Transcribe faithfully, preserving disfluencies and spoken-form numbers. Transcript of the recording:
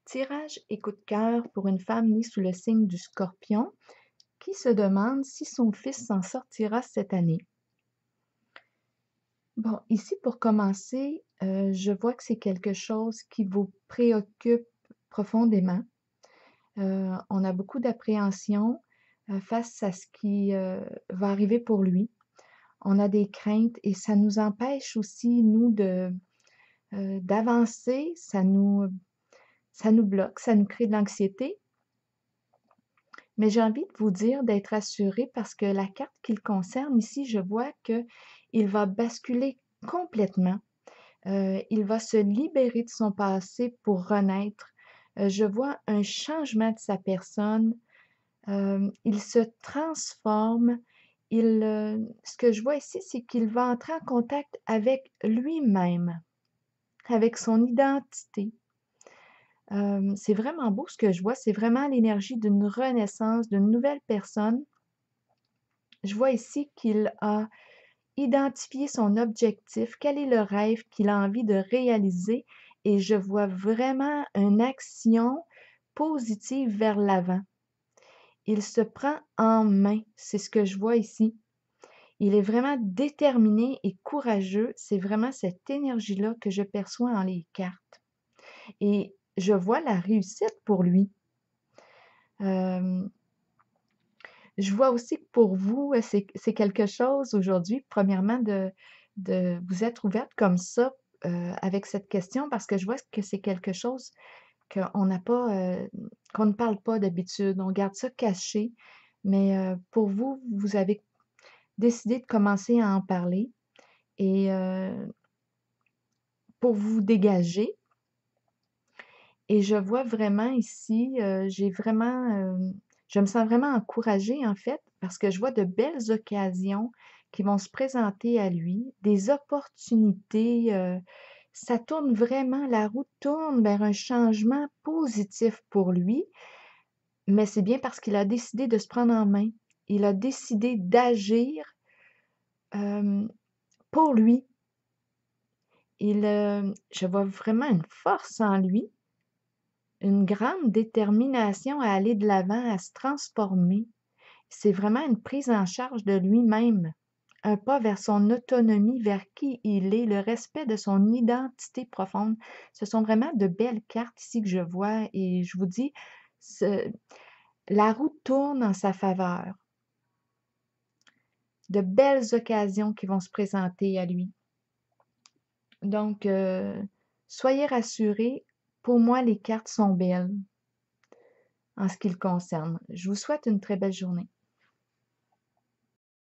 Tirage et coup de cœur pour une femme née sous le signe du Scorpion qui se demande si son fils s'en sortira cette année. Bon, ici pour commencer, heu, je vois que c'est quelque chose qui vous préoccupe profondément. Heu, on a beaucoup d'appréhension, heu, face à ce qui, heu, va arriver pour lui. On a des craintes et ça nous empêche aussi, nous, de, heu, d'avancer, ça nous ça nous bloque, ça nous crée de l'anxiété. Mais j'ai envie de vous dire d'être rassuré parce que la carte qui le concerne ici, je vois qu'il va basculer complètement. Heu, il va se libérer de son passé pour renaître. Heu, je vois un changement de sa personne. Hem, il se transforme. Il, heu, ce que je vois ici, c'est qu'il va entrer en contact avec lui-même, avec son identité. Hem, c'est vraiment beau ce que je vois, c'est vraiment l'énergie d'une renaissance, d'une nouvelle personne. Je vois ici qu'il a identifié son objectif, quel est le rêve qu'il a envie de réaliser et je vois vraiment une action positive vers l'avant. Il se prend en main, c'est ce que je vois ici. Il est vraiment déterminé et courageux, c'est vraiment cette énergie-là que je perçois dans les cartes et je vois la réussite pour lui. Hem Je vois aussi que pour vous, heu, c'est c'est quelque chose aujourd'hui, premièrement, de de vous être ouverte comme ça, heu, avec cette question parce que je vois que c'est quelque chose qu'on n'a pas, heu, qu'on ne parle pas d'habitude. On garde ça caché, mais heu, pour vous, vous avez décidé de commencer à en parler et heu, pour vous dégager et je vois vraiment ici, heu, j'ai vraiment, hem, je me sens vraiment encouragée, en fait, parce que je vois de belles occasions qui vont se présenter à lui, des opportunités, heu, ça tourne vraiment la roue tourne vers un changement positif pour lui, mais c'est bien parce qu'il a décidé de se prendre en main. Il a décidé d'agir, hem, pour lui. Il, hem, je vois vraiment une force en lui. Une grande détermination à aller de l'avant, à se transformer. C'est vraiment une prise en charge de lui-même, un pas vers son autonomie, vers qui il est, le respect de son identité profonde. Ce sont vraiment de belles cartes ici que je vois et je vous dis, ce la roue tourne en sa faveur. De belles occasions qui vont se présenter à lui. Donc, heu, soyez rassurés, pour moi les cartes sont belles en ce qui le concerne. Je vous souhaite une très belle journée.